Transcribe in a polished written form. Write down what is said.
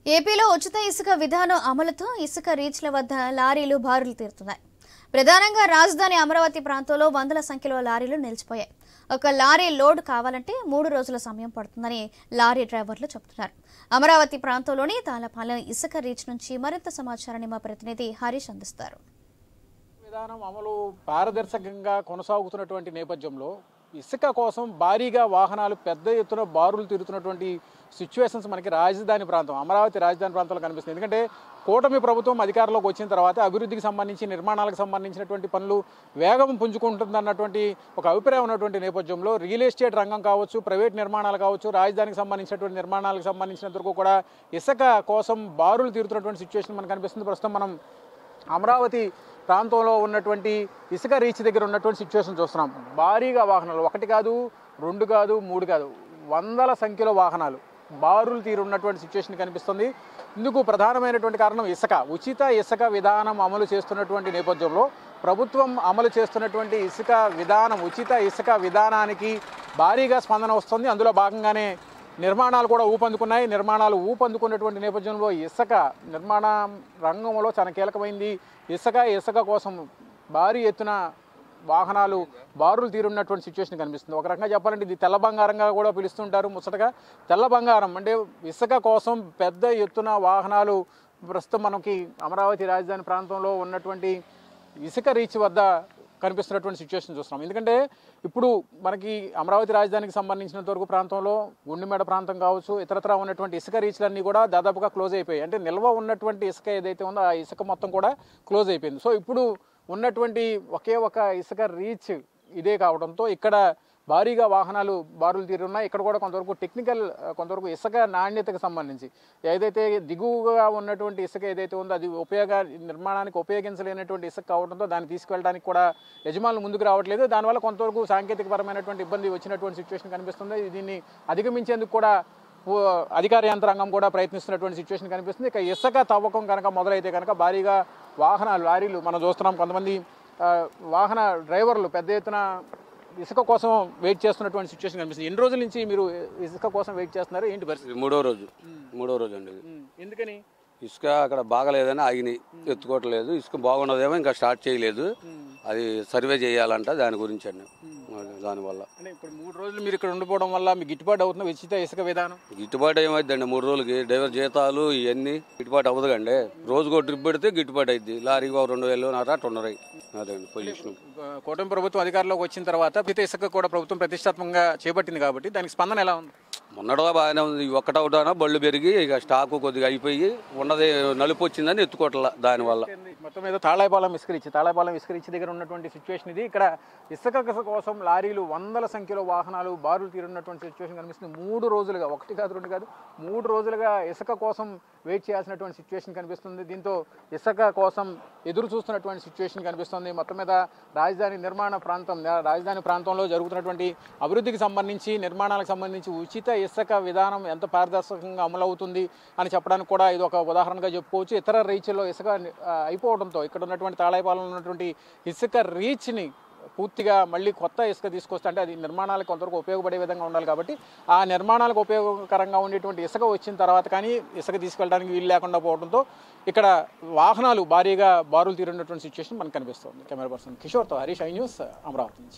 ఏపీలో ఉచిత ఇసుక విధానం అమలుతో ఇసుక రీచ్ల వద్ద లారీలు బారులు తీరుతున్నాయి. ప్రధానంగా రాజధాని అమరావతి ప్రాంతంలో వందల సంఖ్యలో లారీలు నిలిచిపోయాయి. ఒక లారీ లోడ్ కావాలంటే 3 రోజుల సమయం పడుతుందని లారీ డ్రైవర్లు చెబుతున్నారు. అమరావతి ప్రాంతంలోని తాళపాలెం ఇసుక రీచ్ నుంచి మరింత సమాచారాన్ని మా ప్రతినిధి హరీష్ అందిస్తారు. విధానం అమలు పారదర్శకంగా కొనసాగుతున్నటువంటి నేపథ్యంలో ఇసుక కోసం భారీగా వాహనాలు పెద్ద ఎత్తున బారులు తిరుగుతున్నటువంటి సిచ్యువేషన్స్ మనకి రాజధాని ప్రాంతం అమరావతి రాజధాని ప్రాంతంలో కనిపిస్తుంది. ఎందుకంటే కూటమి ప్రభుత్వం అధికారంలోకి వచ్చిన తర్వాత అభివృద్ధికి సంబంధించి నిర్మాణాలకు సంబంధించినటువంటి పనులు వేగం పుంజుకుంటుందన్నటువంటి ఒక అభిప్రాయం ఉన్నటువంటి నేపథ్యంలో రియల్ ఎస్టేట్ రంగం కావచ్చు, ప్రైవేట్ నిర్మాణాలు కావచ్చు, రాజధానికి సంబంధించినటువంటి నిర్మాణాలకు సంబంధించినంత వరకు కూడా ఇసుక కోసం బారులు తీరుతున్నటువంటి సిచ్యువేషన్ మనకు కనిపిస్తుంది. ప్రస్తుతం మనం అమరావతి ప్రాంతంలో ఉన్నటువంటి ఇసుక రీచ్ దగ్గర ఉన్నటువంటి సిచ్యువేషన్ చూస్తున్నాం. భారీగా వాహనాలు 1 కాదు, 2 కాదు, 3 కాదు, వందల సంఖ్యలో వాహనాలు బారులు తీరున్నటువంటి సిచ్యువేషన్ కనిపిస్తుంది. ఇందుకు ప్రధానమైనటువంటి కారణం ఉచిత ఇసుక విధానం అమలు చేస్తున్నటువంటి నేపథ్యంలో ప్రభుత్వం అమలు చేస్తున్నటువంటి ఉచిత ఇసుక విధానానికి భారీగా స్పందన వస్తుంది. అందులో భాగంగానే నిర్మాణాలు కూడా ఊపందుకున్నాయి. నిర్మాణాలు ఊపందుకున్నటువంటి నేపథ్యంలో ఇసుక నిర్మాణ రంగంలో చాలా కీలకమైంది. ఇసుక కోసం భారీ ఎత్తున వాహనాలు బారులు తీరున్నటువంటి సిచ్యువేషన్ కనిపిస్తుంది. ఒక రకంగా చెప్పాలంటే ఇది తెల్ల బంగారంగా కూడా పిలుస్తుంటారు. ముచ్చటగా తెల్ల బంగారం అంటే ఇసుక కోసం పెద్ద ఎత్తున వాహనాలు ప్రస్తుతం మనకి అమరావతి రాజధాని ప్రాంతంలో ఉన్నటువంటి ఇసుక రీచ్ వద్ద కనిపిస్తున్నటువంటి సిచ్యువేషన్ చూస్తున్నాం. ఎందుకంటే ఇప్పుడు మనకి అమరావతి రాజధానికి సంబంధించినంత వరకు ప్రాంతంలో గుండెమేడ ప్రాంతం కావచ్చు, ఇతరత్రా ఉన్నటువంటి ఇసుక రీచ్లన్నీ కూడా దాదాపుగా క్లోజ్ అయిపోయాయి. అంటే నిల్వ ఉన్నటువంటి ఇసుక ఏదైతే ఉందో ఆ ఇసుక మొత్తం కూడా క్లోజ్ అయిపోయింది. సో ఇప్పుడు ఉన్నటువంటి ఒకే ఒక ఇసుక రీచ్ ఇదే కావడంతో ఇక్కడ భారీగా వాహనాలు బారులు తీరున్నాయి. ఇక్కడ కూడా కొంతవరకు ఇసుక నాణ్యతకు సంబంధించి ఏదైతే దిగువగా ఉన్నటువంటి ఇసుక ఏదైతే ఉందో అది నిర్మాణానికి ఉపయోగించలేనటువంటి ఇసుక కావడంతో దాన్ని తీసుకెళ్ళడానికి కూడా యజమానులు ముందుకు రావట్లేదు. దానివల్ల కొంతవరకు సాంకేతికపరమైనటువంటి ఇబ్బంది వచ్చినటువంటి సిచ్యువేషన్ కనిపిస్తుంది. దీన్ని అధిగమించేందుకు కూడా అధికార యంత్రాంగం కూడా ప్రయత్నిస్తున్నటువంటి సిచ్యువేషన్ కనిపిస్తుంది. ఇక ఇసుక తవ్వకం కనుక మొదలైతే కనుక భారీగా వాహనాలు లారీలు మనం చూస్తున్నాం. కొంతమంది వాహన డ్రైవర్లు పెద్ద ఎత్తున ఇసుక కోసం వెయిట్ చేస్తున్నటువంటి సిచ్యువేషన్ కనిపిస్తుంది. ఎన్ని రోజుల నుంచి మీరు ఇసుక కోసం వెయిట్ చేస్తున్నారు? ఏంటి పరిస్థితి? మూడో రోజు అండి. ఎందుకని? ఇసుక అక్కడ బాగలేదని ఆగినాయి, ఎత్తుకోవట్లేదు. ఇసుక బాగున్నదేమో ఇంకా స్టార్ట్ చేయలేదు. అది సర్వే చేయాలంట, దాని గురించి అండి. దానివల్ల అంటే ఇప్పుడు 3 రోజులు మీరు ఇక్కడ ఉండిపోవడం వల్ల మీకు గిట్టుబాటు అవుతుంది ఉచిత ఇసుక విధానం? గిట్టుబాటు ఏమైందండి, 3 రోజులకి డ్రైవర్ జీతాలు ఇవన్నీ గిట్టుబాటు అవ్వదు కండి. రోజుకో ట్రిప్ పెడితే గిట్టుబాటు అయింది. లారీకి 2,000 అటున్నరై. అదండి పొజిషన్. కూటమి ప్రభుత్వం అధికారంలోకి వచ్చిన తర్వాత ఉచిత ఇసుక కూడా ప్రభుత్వం ప్రతిష్టాత్మకంగా చేపట్టింది కాబట్టి దానికి స్పందన ఎలా ఉంది? మొన్నడగా బాగానే ఉంది. ఒక్కటవుటానా బళ్ళు పెరిగి ఇక స్టాకు కొద్దిగా అయిపోయి ఉన్నది నలుపు వచ్చిందని ఎత్తుకోవట్ల. దానివల్ల మొత్తం మీద తాళాపాలెం ఇసుక దగ్గర ఉన్నటువంటి సిచ్యువేషన్ ఇది. ఇక్కడ ఇసుక కోసం లారీలు వందల సంఖ్యలో వాహనాలు బారులు తీరున్నటువంటి సిచ్యువేషన్ కనిపిస్తుంది. 3 రోజులుగా 1 కాదు 2 కాదు 3 రోజులుగా ఇసుక కోసం వెయిట్ చేయాల్సినటువంటి సిచ్యువేషన్ కనిపిస్తుంది. దీంతో ఇసుక కోసం ఎదురు చూస్తున్నటువంటి సిచ్యువేషన్ కనిపిస్తుంది. మొత్తం మీద రాజధాని ప్రాంతంలో జరుగుతున్నటువంటి అభివృద్ధికి సంబంధించి, నిర్మాణాలకు సంబంధించి ఉచిత ఇసుక విధానం ఎంత పారదర్శకంగా అమలవుతుంది అని చెప్పడానికి కూడా ఇది ఒక ఉదాహరణగా చెప్పుకోవచ్చు. ఇతర రీచ్ల్లో ఇసుక అయిపోవడంతో ఇక్కడ ఉన్నటువంటి తాళాయిపాలెంలో ఉన్నటువంటి ఇసుక రీచ్ని పూర్తిగా మళ్ళీ కొత్త ఇసుక తీసుకొస్తే అంటే అది నిర్మాణాలకు కొంతవరకు ఉపయోగపడే విధంగా ఉండాలి కాబట్టి ఆ నిర్మాణాలకు ఉపయోగకరంగా ఉండేటువంటి ఇసుక వచ్చిన తర్వాత కానీ ఇసుక తీసుకెళ్ళడానికి వీలు లేకుండా పోవడంతో ఇక్కడ వాహనాలు భారీగా బారులు తీరినటువంటి సిచ్యువేషన్ మనకు కనిపిస్తుంది. కెమెరా పర్సన్ కిషోర్తో హరీష్, ఐ న్యూస్, అమరావతి నుంచి.